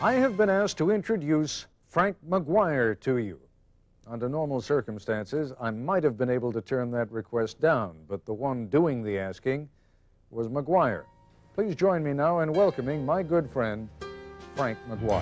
I have been asked to introduce Frank Maguire to you. Under normal circumstances, I might have been able to turn that request down, but the one doing the asking was Maguire. Please join me now in welcoming my good friend, Frank Maguire.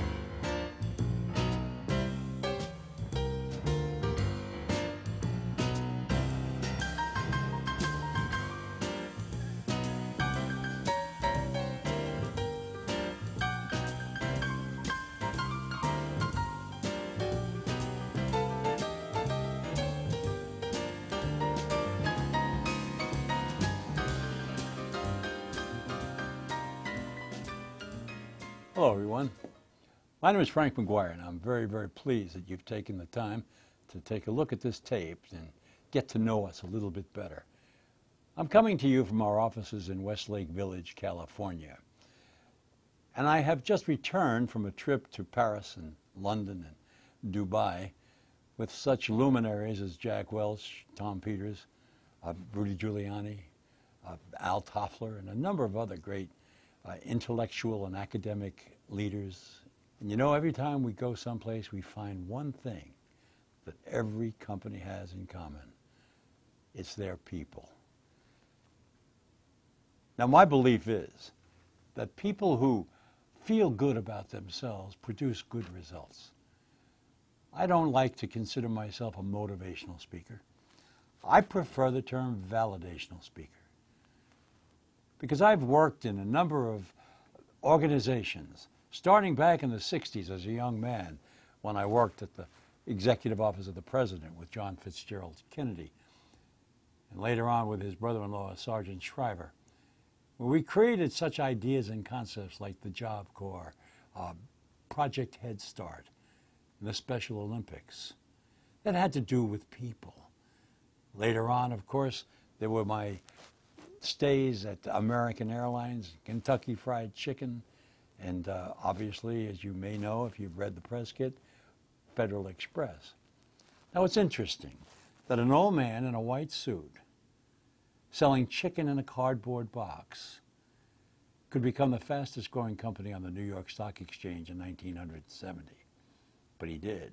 Hello, everyone. My name is Frank Maguire, and I'm very, very pleased that you've taken the time to take a look at this tape and get to know us a little bit better. I'm coming to you from our offices in Westlake Village, California. And I have just returned from a trip to Paris and London and Dubai with such luminaries as Jack Welch, Tom Peters, Rudy Giuliani, Al Toffler, and a number of other great intellectual and academic leaders. And you know, every time we go someplace, we find one thing that every company has in common. It's their people. Now, my belief is that people who feel good about themselves produce good results. I don't like to consider myself a motivational speaker. I prefer the term validational speaker, because I've worked in a number of organizations, starting back in the 60s as a young man when I worked at the Executive Office of the President with John Fitzgerald Kennedy, and later on with his brother-in-law, Sergeant Shriver, where we created such ideas and concepts like the Job Corps, Project Head Start, and the Special Olympics that had to do with people. Later on, of course, there were my stays at American Airlines, Kentucky Fried Chicken, and obviously, as you may know if you've read the press kit, Federal Express. Now, it's interesting that an old man in a white suit selling chicken in a cardboard box could become the fastest growing company on the New York Stock Exchange in 1970. But he did.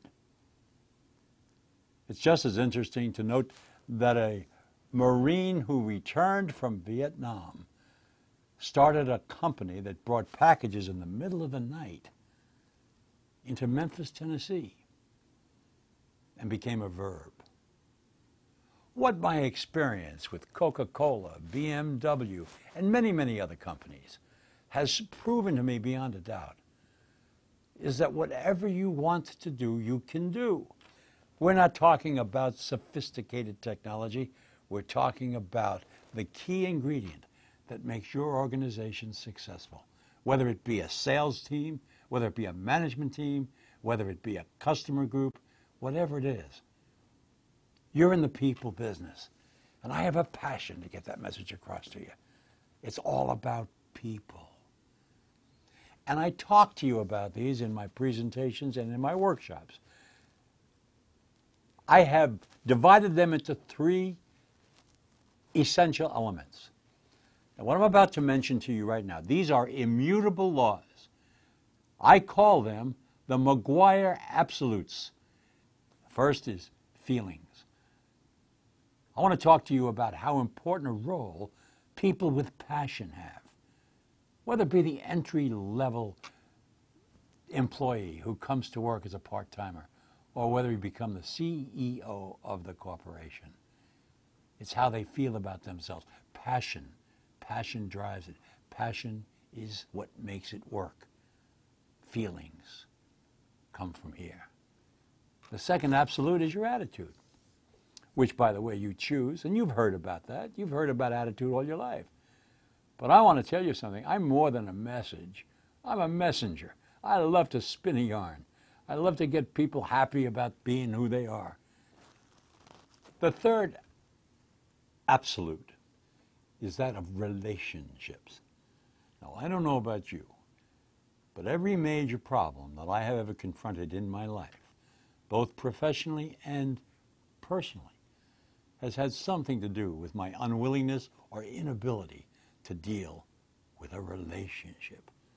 It's just as interesting to note that a Marine who returned from Vietnam started a company that brought packages in the middle of the night into Memphis, Tennessee, and became a verb. What my experience with Coca-Cola, BMW, and many, many other companies has proven to me beyond a doubt is that whatever you want to do, you can do. We're not talking about sophisticated technology. We're talking about the key ingredient that makes your organization successful, whether it be a sales team, whether it be a management team, whether it be a customer group, whatever it is. You're in the people business, and I have a passion to get that message across to you. It's all about people. And I talk to you about these in my presentations and in my workshops. I have divided them into three essential elements. And what I'm about to mention to you right now, these are immutable laws. I call them the Maguire absolutes. First is feelings. I want to talk to you about how important a role people with passion have, whether it be the entry-level employee who comes to work as a part-timer, or whether he become the CEO of the corporation. It's how they feel about themselves. Passion. Passion drives it. Passion is what makes it work. Feelings come from here. The second absolute is your attitude, which, by the way, you choose, and you've heard about that. You've heard about attitude all your life. But I want to tell you something. I'm more than a message. I'm a messenger. I love to spin a yarn. I love to get people happy about being who they are. The third absolute is that of relationships. Now, I don't know about you, but every major problem that I have ever confronted in my life, both professionally and personally, has had something to do with my unwillingness or inability to deal with a relationship.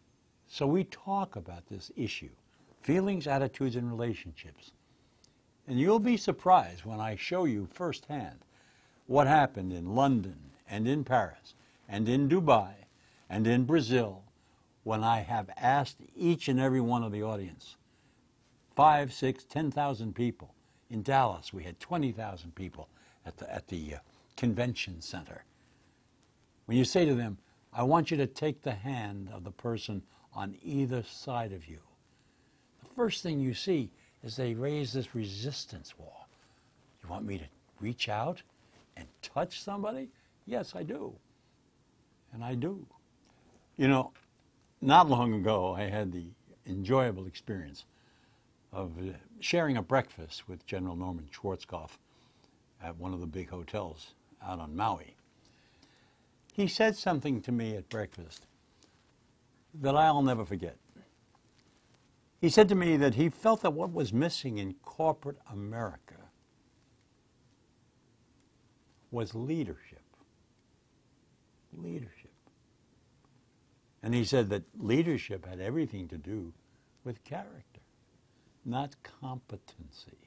So we talk about this issue, feelings, attitudes, and relationships. And you'll be surprised when I show you firsthand what happened in London and in Paris and in Dubai and in Brazil when I have asked each and every one of the audience, 5, 6, 10,000 people. In Dallas, we had 20,000 people at the convention center. When you say to them, I want you to take the hand of the person on either side of you, the first thing you see is they raise this resistance wall. You want me to reach out and touch somebody? Yes, I do. And I do. You know, not long ago, I had the enjoyable experience of sharing a breakfast with General Norman Schwarzkopf at one of the big hotels out on Maui. He said something to me at breakfast that I'll never forget. He said to me that he felt that what was missing in corporate America was leadership. Leadership. And he said that leadership had everything to do with character, not competency.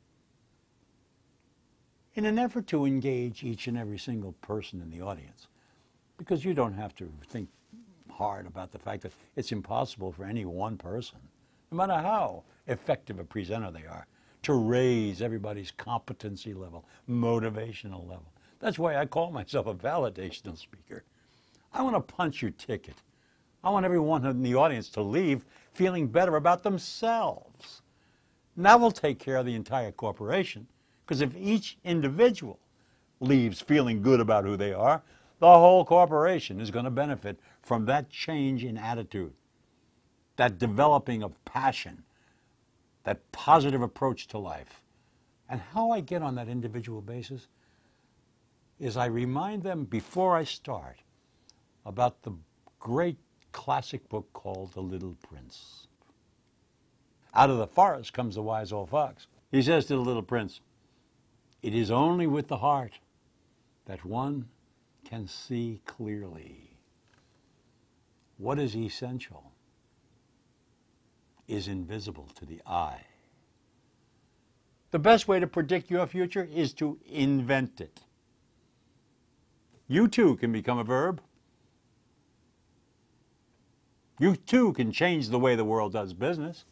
In an effort to engage each and every single person in the audience, because you don't have to think hard about the fact that it's impossible for any one person, no matter how effective a presenter they are, to raise everybody's competency level, motivational level. That's why I call myself a validational speaker. I want to punch your ticket. I want everyone in the audience to leave feeling better about themselves. That will take care of the entire corporation, because if each individual leaves feeling good about who they are, the whole corporation is going to benefit from that change in attitude, that developing of passion, that positive approach to life. And how I get on that individual basis is I remind them before I start about the great classic book called The Little Prince. Out of the forest comes the wise old fox. He says to the little prince, it is only with the heart that one can see clearly. What is essential is invisible to the eye. The best way to predict your future is to invent it. You too can become a verb. You too can change the way the world does business.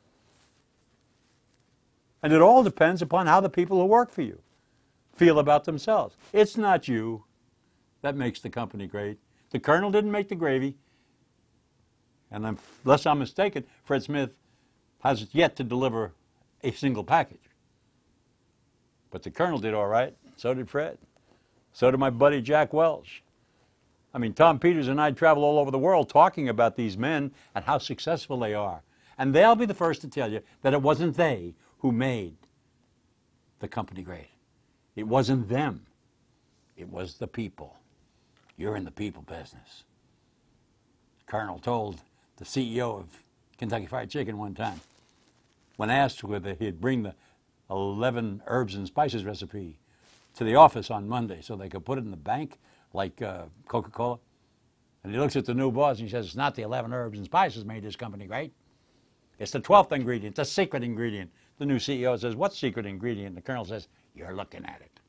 And it all depends upon how the people who work for you feel about themselves. It's not you that makes the company great. The Colonel didn't make the gravy. And unless I'm mistaken, Fred Smith has yet to deliver a single package. But the Colonel did all right. So did Fred. So did my buddy Jack Welch. I mean, Tom Peters and I travel all over the world talking about these men and how successful they are. And they'll be the first to tell you that it wasn't they who made the company great. It wasn't them. It was the people. You're in the people business. Colonel told the CEO of Kentucky Fried Chicken one time, when asked whether he'd bring the 11 herbs and spices recipe to the office on Monday so they could put it in the bank like Coca-Cola. And he looks at the new boss and he says, it's not the 11 herbs and spices made this company great. It's the 12th ingredient, the secret ingredient. The new CEO says, what secret ingredient? The Colonel says, you're looking at it.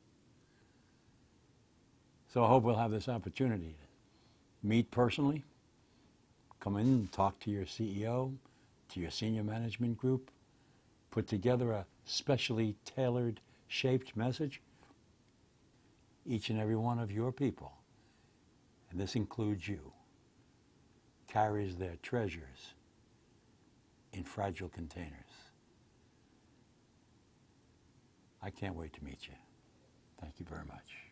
So I hope we'll have this opportunity to meet personally, come in and talk to your CEO, to your senior management group, put together a specially tailored, shaped message. Each and every one of your people, and this includes you, carries their treasures in fragile containers. I can't wait to meet you. Thank you very much.